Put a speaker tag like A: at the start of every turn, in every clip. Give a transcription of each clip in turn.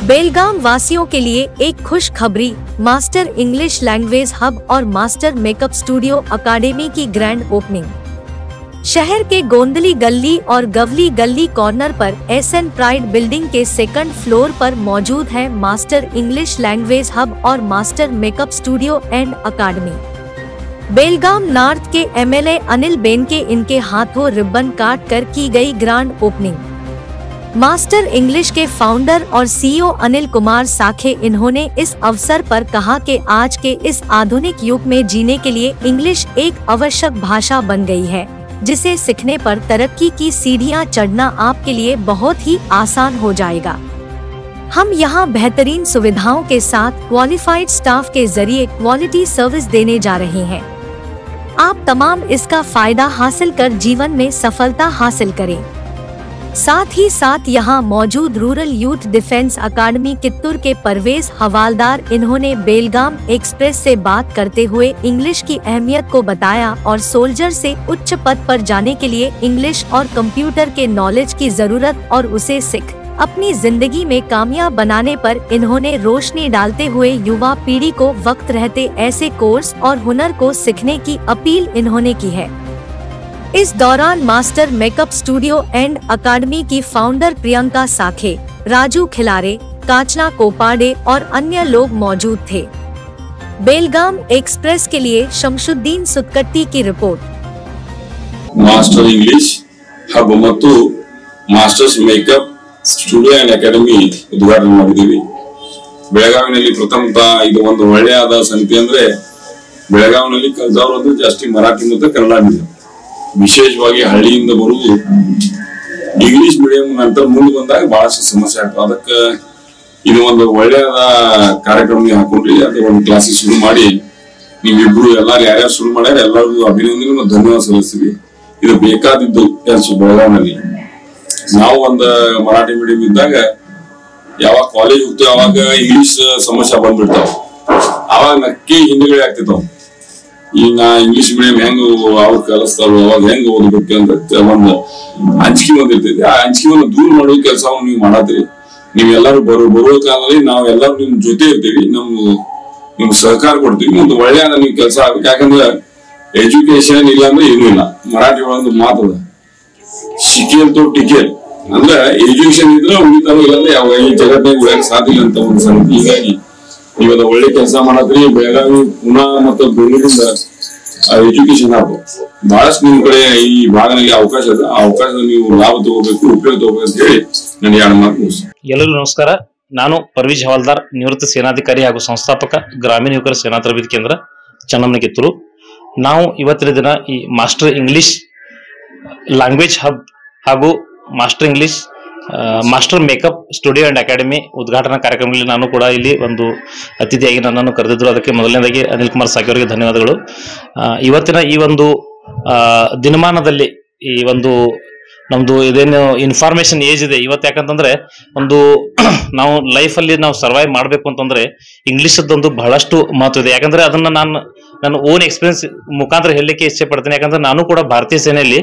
A: बेलगाम वासियों के लिए एक खुशखबरी, मास्टर इंग्लिश लैंग्वेज हब और मास्टर मेकअप स्टूडियो अकादमी की ग्रैंड ओपनिंग। शहर के गोंदली गली और गवली गली कॉर्नर पर एसएन प्राइड बिल्डिंग के सेकंड फ्लोर पर मौजूद है मास्टर इंग्लिश लैंग्वेज हब और master makeup studio and academy. Belgaum north के एमएलए अनिल बेन के इनके हाथों रिबन काट कर की गई ग्रांड ओपनिंग। मास्टर इंग्लिश के फाउंडर और सीईओ अनिल कुमार साखे इन्होंने इस अवसर पर कहा कि आज के इस आधुनिक युग में जीने के लिए इंग्लिश एक आवश्यक भाषा बन गई है, जिसे सीखने पर तरक्की की सीढ़ियां चढ़ना आपके लिए बहुत ही आसान हो जाएगा। हम यहाँ बेहतरीन सुविधाओं के साथ क्वालिफाइड स्टाफ के जरिए क्वालिटी सर्विस देने जा रहे हैं। आप तमाम इसका फायदा हासिल कर जीवन में सफलता हासिल करें। साथ ही साथ यहाँ मौजूद rural youth defence academy Kittur के परवेज हवालदार इन्होंने बेलगाम एक्सप्रेस से बात करते हुए इंग्लिश की अहमियत को बताया और सोल्जर से उच्च पद पर जाने के लिए इंग्लिश और कंप्यूटर के नॉलेज की जरूरत और उसे सीख अपनी जिंदगी में कामयाब बनाने पर इन्होंने रोशनी डालते हुए युवा पीढ़ी को वक्त रहते ऐसे कोर्स और हुनर को सीखने की अपील इन्होंने की है। इस दौरान master makeup studio and academy की फाउंडर प्रियंका साखे, राजू खिलारे, काचना कोपाडे और अन्य लोग मौजूद थे। बेलगाम एक्सप्रेस के लिए शमशुद्दीन सुतकट्टी की रिपोर्ट।
B: मास्टर इंग्लिश हब ಮತ್ತು masters makeup studio and academy ಉದ್ಘಾಟನೆ ಮಾಡಿದೀವಿ। ಬೆಳಗಾವಿನಲ್ಲಿ ಪ್ರಥಮತಃ ಇದು ಒಂದು ಒಳ್ಳೆಯದ ಸಂಗತಿ ಅಂದ್ರೆ ಬೆಳಗಾವಿನಲ್ಲಿ ಕಲಿತವರು ಅಂದ್ರೆ ಜಾಸ್ತಿ ಮರಾಠಿ ಮತ್ತು ಕನ್ನಡ ಮೀಡಿಯಂ, ವಿಶೇಷವಾಗಿ ಹಳ್ಳಿಯಿಂದ ಬರುವುದು ಇಂಗ್ಲಿಷ್ ಮೀಡಿಯಂ ನಂತರ ಮುಂದೆ ಬಂದಾಗ ಬಹಳಷ್ಟು ಸಮಸ್ಯೆ ಆಗ್ತದೆ। ಅದಕ್ಕೆ ಇದು ಒಂದು ಒಳ್ಳೆಯದ ಕಾರ್ಯಕ್ರಮ ಹಾಕೊಂಡ್ರಿ, ಅದು ಒಂದು ಕ್ಲಾಸಸ್ ಶುರು ಮಾಡಿ ನೀವಿಬ್ರು ಎಲ್ಲಾರು ಯಾರ್ಯಾರು ಶುರು ಮಾಡ್ಯಾರ ಎಲ್ಲರಿಗೂ ಅಭಿನಂದನೆ ಮತ್ತು ಧನ್ಯವಾದ ಸಲ್ಲಿಸ್ತೀವಿ। ಇದು ಬೇಕಾದಿದ್ದು ಬೆಳಗಾವಿನಲ್ಲಿ ನಾವು ಒಂದು ಮರಾಠಿ ಮೀಡಿಯಂ ಇದ್ದಾಗ ಯಾವಾಗ ಕಾಲೇಜ್ ಹೋಗ್ತೀವಿ ಅವಾಗ ಇಂಗ್ಲಿಷ್ ಸಮಸ್ಯೆ ಬಂದ್ಬಿಡ್ತಾವ, ಅವಾಗ ನಕ್ಕಿ ಹಿಂದುಗಡೆ ಆಗ್ತಿರ್ತಾವ। ಈಗ ನಾ ಇಂಗ್ಲಿಷ್ ಮೀಡಿಯಂ ಹೆಂಗ್ ಅವ್ರು ಕಲಿಸ್ತಾರೋ ಅವಾಗ ಹೆಂಗ್ ಓದ್ಬೇಕು ಅಂತ ಒಂದು ಅಂಜಿಕೆ ಬಂದಿರ್ತೈತಿ। ಆ ಅಂಜಿಕೆಯನ್ನು ದೂರ ಮಾಡೋ ಕೆಲಸವನ್ನು ನೀವು ಮಾಡತ್ತೀರಿ। ನೀವೆಲ್ಲರೂ ಬರುವ ಕಾಲದಲ್ಲಿ ನಾವೆಲ್ಲರೂ ನಿಮ್ ಜೊತೆ ಇರ್ತೀವಿ, ನಿಮ್ ಸಹಕಾರ ಕೊಡ್ತೀವಿ, ಒಂದು ಒಳ್ಳೆಯ ನೀವು ಕೆಲಸ ಆಗ್ಬೇಕು। ಯಾಕಂದ್ರೆ ಎಜುಕೇಶನ್ ಇಲ್ಲ ಅಂದ್ರೆ ಏನೂ ಇಲ್ಲ। ಮರಾಠಿ ಒಳಗೊಂದು ಮಾತದ, ಶಿಕೇಲ್ ತೋ ಟಿಕೇಲ್ ಅಂದ್ರೆ ಎಜುಕೇಶನ್ ಇದ್ರೆ ಉಳಿತಾವ, ಇಲ್ಲಂದ್ರೆ ಯಾವ ಈ ಜಗತ್ತಿನಾಗ ಉಳಿಯಕ್ಕೆ ಸಾಧ್ಯ ಇಲ್ಲ ಅಂತ ಒಂದು ಸಂಗತಿ। ಹೀಗಾಗಿ ನೀವೆಲ್ಲ ಒಳ್ಳೆ ಕೆಲಸ ಮಾಡತ್ರಿ। ಬೆಳಗಾವಿ ಪುನಾ ಮತ್ತು ಬೆಂಗಳೂರಿಂದ ಎಜುಕೇಶನ್ ಹಬ್ ಬಹಳಷ್ಟು ನಿಮ್ ಕಡೆ ಈ ಭಾಗದಲ್ಲಿ ಅವಕಾಶ ಇದೆ, ಆ ಅವಕಾಶದ ನೀವು ಲಾಭ ತಗೋಬೇಕು, ಉಪಯೋಗ ತಗೋಬೇಕು ಅಂತ ಹೇಳಿ ನನಗೆ ಎರಡು ಮಾತು ಮುಗಿಸ್ತೀನಿ।
C: ಎಲ್ಲರಿಗೂ ನಮಸ್ಕಾರ। ನಾನು ಪರ್ವೀಜ್ ಹವಾಲ್ದಾರ್, ನಿವೃತ್ತ ಸೇನಾಧಿಕಾರಿ ಹಾಗೂ ಸಂಸ್ಥಾಪಕ ಗ್ರಾಮೀಣ ಯುವಕರ ಸೇನಾ ತರಬೇತಿ ಕೇಂದ್ರ ಚನ್ನಮ್ಮನ ಕಿತ್ತೂರು। ನಾವು ಇವತ್ತಿನ ದಿನ ಈ ಮಾಸ್ಟರ್ ಇಂಗ್ಲಿಷ್ ಲ್ಯಾಂಗ್ವೇಜ್ ಹಬ್ ಹಾಗೂ master English master makeup studio and academy ಉದ್ಘಾಟನಾ ಕಾರ್ಯಕ್ರಮದಲ್ಲಿ ನಾನು ಕೂಡ ಇಲ್ಲಿ ಒಂದು ಅತಿಥಿಯಾಗಿ ನನ್ನನ್ನು ಕರೆದಿದ್ದರು, ಅದಕ್ಕೆ ಮೊದಲನೇದಾಗಿ ಅನಿಲ್ ಕುಮಾರ್ ಸಾಕೆ ಅವರಿಗೆ ಧನ್ಯವಾದಗಳು। ಇವತ್ತಿನ ಈ ಒಂದು ದಿನಮಾನದಲ್ಲಿ ಈ ಒಂದು ನಮ್ದು ಇದೇನು ಇನ್ಫಾರ್ಮೇಶನ್ ಏಜ್ ಇದೆ ಇವತ್ತು, ಯಾಕಂತಂದ್ರೆ ಒಂದು ನಾವು ಲೈಫಲ್ಲಿ ನಾವು ಸರ್ವೈವ್ ಮಾಡಬೇಕು ಅಂತಂದ್ರೆ ಇಂಗ್ಲಿಷದ್ದೊಂದು ಬಹಳಷ್ಟು ಮಹತ್ವ ಇದೆ। ಯಾಕಂದ್ರೆ ಅದನ್ನ ನನ್ನ ಓನ್ ಎಕ್ಸ್ಪೀರಿಯನ್ಸ್ ಮುಖಾಂತರ ಹೇಳಲಿಕ್ಕೆ ಇಚ್ಛೆ ಪಡ್ತೀನಿ। ಯಾಕಂದ್ರೆ ನಾನು ಕೂಡ ಭಾರತೀಯ ಸೇನೆಯಲ್ಲಿ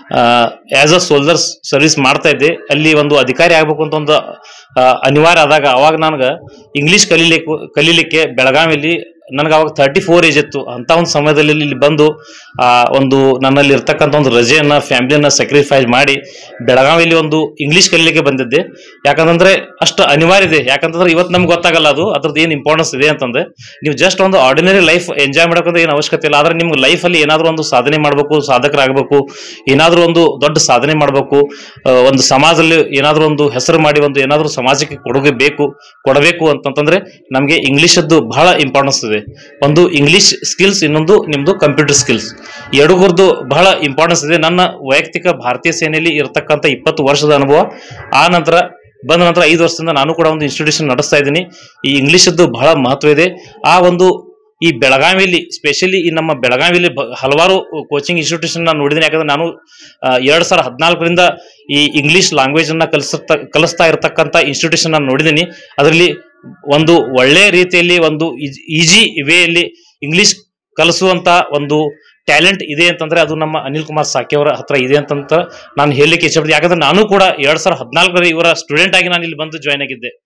C: ಆಸ್ ಅ ಸೋಲ್ಜರ್ಸ್ ಸರ್ವಿಸ್ ಮಾಡ್ತಾ ಇದ್ದೆ। ಅಲ್ಲಿ ಒಂದು ಅಧಿಕಾರಿ ಆಗ್ಬೇಕು ಅಂತ ಒಂದು ಅನಿವಾರ್ಯ ಆದಾಗ ಅವಾಗ ನನಗೆ ಇಂಗ್ಲಿಷ್ ಕಲೀಲಿಕ್ಕೆ ಬೆಳಗಾವಿಯಲ್ಲಿ ನನಗೆ ಅವಾಗ 34 ಏಜ್ ಇತ್ತು। ಅಂತ ಒಂದು ಸಮಯದಲ್ಲಿ ಇಲ್ಲಿ ಬಂದು ಒಂದು ನನ್ನಲ್ಲಿ ಇರ್ತಕ್ಕಂಥ ಒಂದು ರಜೆಯನ್ನ ಫ್ಯಾಮಿಲಿಯನ್ನ ಸ್ಯಾಕ್ರಿಫೈಸ್ ಮಾಡಿ ಬೆಳಗಾವಿಯಲ್ಲಿ ಒಂದು ಇಂಗ್ಲಿಷ್ ಕಲೀಲಿಕ್ಕೆ ಬಂದಿದ್ದೆ। ಯಾಕಂತಂದ್ರೆ ಅಷ್ಟು ಅನಿವಾರ್ಯ ಇದೆ। ಯಾಕಂತಂದ್ರೆ ಇವತ್ತು ನಮ್ಗೆ ಗೊತ್ತಾಗಲ್ಲ ಅದ್ರದ್ದು ಏನು ಇಂಪಾರ್ಟೆನ್ಸ್ ಇದೆ ಅಂತಂದ್ರೆ, ನೀವು ಜಸ್ಟ್ ಒಂದು ಆರ್ಡಿನರಿ ಲೈಫ್ ಎಂಜಾಯ್ ಮಾಡೋಕ್ಕಂತ ಏನು ಅವಶ್ಯಕತೆ ಇಲ್ಲ, ಆದ್ರೆ ನಿಮ್ಗೆ ಲೈಫಲ್ಲಿ ಏನಾದರೂ ಒಂದು ಸಾಧನೆ ಮಾಡಬೇಕು, ಸಾಧಕರಾಗಬೇಕು, ಏನಾದರೂ ಒಂದು ದೊಡ್ಡ ಸಾಧನೆ ಮಾಡಬೇಕು, ಒಂದು ಸಮಾಜದಲ್ಲಿ ಏನಾದರೂ ಒಂದು ಹೆಸರು ಮಾಡಿ ಒಂದು ಏನಾದರೂ ಸಮಾಜಕ್ಕೆ ಕೊಡಬೇಕು ಅಂತಂತಂದ್ರೆ ನಮಗೆ ಇಂಗ್ಲಿಷದ್ದು ಬಹಳ ಇಂಪಾರ್ಟೆನ್ಸ್ ಇದೆ। ಒಂದು ಇಂಗ್ಲಿಷ್ ಸ್ಕಿಲ್ಸ್, ಇನ್ನೊಂದು ನಿಮ್ದು ಕಂಪ್ಯೂಟರ್ ಸ್ಕಿಲ್ಸ್, ಎರಡೂರದ್ದು ಬಹಳ ಇಂಪಾರ್ಟೆನ್ಸ್ ಇದೆ। ನನ್ನ ವೈಯಕ್ತಿಕ ಭಾರತೀಯ ಸೇನೆಯಲ್ಲಿ ಇರತಕ್ಕಂಥ 20 ವರ್ಷದ ಅನುಭವ ಬಂದ ನಂತರ 5 ವರ್ಷದಿಂದ ನಾನು ಕೂಡ ಒಂದು ಇನ್ಸ್ಟಿಟ್ಯೂಷನ್ ನಡೆಸ್ತಾ ಇದ್ದೀನಿ। ಈ ಇಂಗ್ಲಿಷದ್ದು ಬಹಳ ಮಹತ್ವ ಇದೆ। ಆ ಒಂದು ಈ ಬೆಳಗಾವಿಯಲ್ಲಿ ಸ್ಪೆಷಲಿ ಈ ನಮ್ಮ ಬೆಳಗಾವಿಯಲ್ಲಿ ಹಲವಾರು ಕೋಚಿಂಗ್ ಇನ್ಸ್ಟಿಟ್ಯೂಷನ್ ನಾನು ನೋಡಿದ್ದೀನಿ। ಯಾಕಂದ್ರೆ ನಾನು 2014ರಿಂದ ಈ ಇಂಗ್ಲಿಷ್ ಲ್ಯಾಂಗ್ವೇಜ್ ಅನ್ನ ಕಲಿಸ್ತಾ ಇರತಕ್ಕಂಥ ಇನ್ಸ್ಟಿಟ್ಯೂಷನ್ ನಾನು ನೋಡಿದ್ದೀನಿ। ಅದರಲ್ಲಿ ಒಂದು ಒಳ್ಳೆ ರೀತಿಯಲ್ಲಿ ಒಂದು ಈಜಿ ವೇಯಲ್ಲಿ ಇಂಗ್ಲಿಷ್ ಕಲಿಸುವಂತ ಒಂದು ಟ್ಯಾಲೆಂಟ್ ಇದೆ ಅಂತಂದ್ರೆ ಅದು ನಮ್ಮ ಅನಿಲ್ ಕುಮಾರ್ ಸಾಕೆ ಅವರ ಹತ್ರ ಇದೆ ಅಂತ ನಾನು ಹೇಳಲಿಕ್ಕೆ ಇಷ್ಟಪಡ್ತೀನಿ. ಯಾಕಂದ್ರೆ ನಾನು ಕೂಡ 2014 ಇವರ ಸ್ಟೂಡೆಂಟ್ ಆಗಿ ನಾನು ಇಲ್ಲಿ ಬಂದು ಜಾಯ್ನ್ ಆಗಿದ್ದೆ.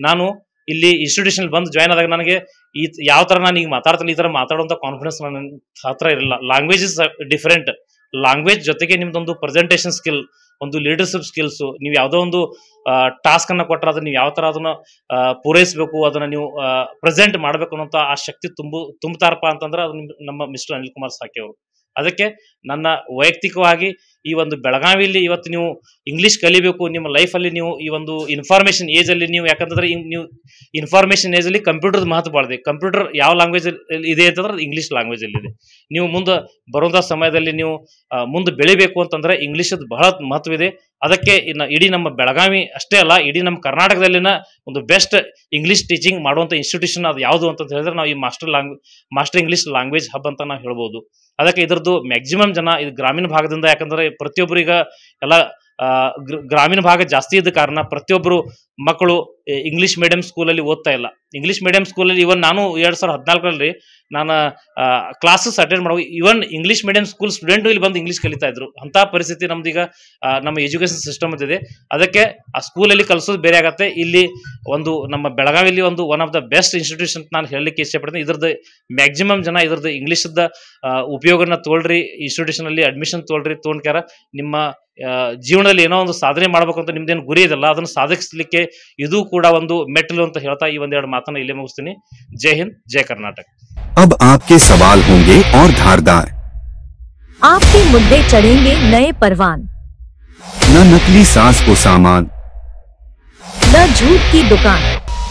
C: ನಾನು ಇಲ್ಲಿ ಇನ್ಸ್ಟಿಟ್ಯೂಷನ್ ಬಂದು ಜಾಯ್ನ್ ಆದಾಗ ನನಗೆ ಈ ಯಾವ ತರ ನಾನು ಈಗ ಮಾತಾಡ್ತೀನಿ ಈ ತರ ಮಾತಾಡುವಂತ ಕಾನ್ಫಿಡೆನ್ಸ್ ನನ್ನ ಹತ್ರ ಇರಲಿಲ್ಲ. Language is different. ಲ್ಯಾಂಗ್ವೇಜ್ ಜೊತೆಗೆ ನಿಮ್ದೊಂದು ಪ್ರೆಸೆಂಟೇಷನ್ ಸ್ಕಿಲ್, ಒಂದು ಲೀಡರ್ಶಿಪ್ ಸ್ಕಿಲ್ಸ್, ನೀವು ಯಾವುದೋ ಒಂದು ಟಾಸ್ಕ್ ಅನ್ನ ಕೊಟ್ಟರೆ ಅದನ್ನ ನೀವು ಯಾವ ತರ ಅದನ್ನ ಪೂರೈಸಬೇಕು, ಅದನ್ನ ನೀವು ಪ್ರೆಸೆಂಟ್ ಮಾಡಬೇಕು ಅನ್ನೋ ಆ ಶಕ್ತಿ ತುಂಬುತ್ತಾರಪ್ಪ ಅಂತಂದ್ರೆ ಅದು ನಮ್ಮ ಮಿಸ್ಟರ್ ಅನಿಲ್ ಕುಮಾರ್ ಸಾಕೆ ಅವರು. ಅದಕ್ಕೆ ನನ್ನ ವೈಯಕ್ತಿಕವಾಗಿ ಈ ಒಂದು ಬೆಳಗಾವಿಯಲ್ಲಿ ಇವತ್ತು ನೀವು ಇಂಗ್ಲಿಷ್ ಕಲಿಬೇಕು ನಿಮ್ಮ ಲೈಫಲ್ಲಿ, ನೀವು ಈ ಒಂದು ಇನ್ಫಾರ್ಮೇಶನ್ ಏಜ್ ಅಲ್ಲಿ ನೀವು, ಯಾಕಂತಂದ್ರೆ ನೀವು ಇನ್ಫಾರ್ಮೇಶನ್ ಏಜ್ ಅಲ್ಲಿ ಕಂಪ್ಯೂಟರ್ ಮಹತ್ವ ಬಾಳಿದೆ. ಕಂಪ್ಯೂಟರ್ ಯಾವ ಲ್ಯಾಂಗ್ವೇಜ್ ಇದೆ ಅಂತಂದ್ರೆ ಇಂಗ್ಲಿಷ್ ಲ್ಯಾಂಗ್ವೇಜ್ ಅಲ್ಲಿ ಇದೆ. ನೀವು ಮುಂದೆ ಬರುವಂತ ಸಮಯದಲ್ಲಿ ನೀವು ಮುಂದೆ ಬೆಳಿಬೇಕು ಅಂತಂದ್ರೆ ಇಂಗ್ಲಿಷ್ ಬಹಳ ಮಹತ್ವ ಇದೆ. ಅದಕ್ಕೆ ಇಡೀ ನಮ್ಮ ಬೆಳಗಾವಿ ಅಷ್ಟೇ ಅಲ್ಲ, ಇಡೀ ನಮ್ಮ ಕರ್ನಾಟಕದಲ್ಲಿನ ಒಂದು ಬೆಸ್ಟ್ ಇಂಗ್ಲಿಷ್ ಟೀಚಿಂಗ್ ಮಾಡುವಂತ ಇನ್ಸ್ಟಿಟ್ಯೂಷನ್ ಅದು ಯಾವುದು ಅಂತ ಹೇಳಿದ್ರೆ ನಾವು ಈ ಮಾಸ್ಟರ್ ಇಂಗ್ಲಿಷ್ ಲ್ಯಾಂಗ್ವೇಜ್ ಹಬ್ ಅಂತ ನಾವು ಹೇಳ್ಬೋದು. ಅದಕ್ಕೆ ಇದರದ್ದು ಮ್ಯಾಕ್ಸಿಮಮ್ ಜನ ಇದು ಗ್ರಾಮೀಣ ಭಾಗದಿಂದ, ಯಾಕಂದ್ರೆ ಪ್ರತಿಯೊಬ್ಬರಿಗೆ ಎಲ್ಲ ಗ್ರಾಮೀಣ ಭಾಗ ಜಾಸ್ತಿ ಇದ್ದ ಕಾರಣ ಪ್ರತಿಯೊಬ್ಬರು ಮಕ್ಕಳು ಇಂಗ್ಲಿಷ್ ಮೀಡಿಯಂ ಸ್ಕೂಲಲ್ಲಿ ಓದ್ತಾ ಇಲ್ಲ. ಇಂಗ್ಲಿಷ್ ಮೀಡಿಯಂ ಸ್ಕೂಲಲ್ಲಿ ಇವನ್ ನಾನು 2014ರಲ್ಲಿ ನಾನು ಕ್ಲಾಸಸ್ ಅಟೆಂಡ್ ಮಾಡೋ, even English medium school student ಇಲ್ಲಿ ಬಂದು ಇಂಗ್ಲಿಷ್ ಕಲಿತಾ ಇದ್ರು. ಅಂತ ಪರಿಸ್ಥಿತಿ ನಮ್ದೀಗ ನಮ್ಮ ಎಜುಕೇಶನ್ ಸಿಸ್ಟಮ್ ಇದೆ. ಅದಕ್ಕೆ ಆ ಸ್ಕೂಲಲ್ಲಿ ಕಲಿಸೋದು ಬೇರೆ ಆಗತ್ತೆ. ಇಲ್ಲಿ ಒಂದು ನಮ್ಮ ಬೆಳಗಾವಿಯಲ್ಲಿ ಒಂದು one of the best institution ನಾನು ಹೇಳಲಿಕ್ಕೆ ಇಷ್ಟಪಡ್ತೀನಿ. ಇದ್ರದ್ದು ಮ್ಯಾಕ್ಸಿಮಮ್ ಜನ ಇದ್ರದ್ದು ಇಂಗ್ಲಿಷ್ದ ಉಪಯೋಗನ ತೋಳ್ರಿ, ಇನ್ಸ್ಟಿಟ್ಯೂಷನ್ ಅಲ್ಲಿ ಅಡ್ಮಿಷನ್ ತೊಗೊಂಡ್ಕ್ಯಾರ ನಿಮ್ಮ ಜೀವನದಲ್ಲಿ ಏನೋ ಒಂದು ಸಾಧನೆ ಮಾಡ್ಬೇಕು ಅಂತ ನಿಮ್ದೇನು ಗುರಿ ಇದಲ್ಲ, ಅದನ್ನು ಸಾಧಿಸಲಿಕ್ಕೆ ಇದು ಕೂಡ ಒಂದು ಮೆಟ್ಟಲು ಅಂತ ಹೇಳ್ತಾ ಈ ಒಂದೆರಡು ಮಾತನ್ನ ಇಲ್ಲೇ ಮುಗಿಸ್ತೀನಿ. ಜೈ ಹಿಂದ್, ಜೈ ಕರ್ನಾಟಕ.
D: अब आपके सवाल होंगे और धारदार,
A: आपके मुद्दे चढ़ेंगे नए परवान,
D: न नकली सास को सामान,
A: न झूठ की दुकान,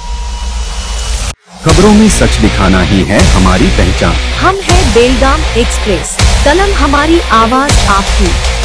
D: खबरों में सच दिखाना ही है हमारी पहचान।
A: हम है बेलगाम एक्सप्रेस, कलम हमारी, आवाज आपकी।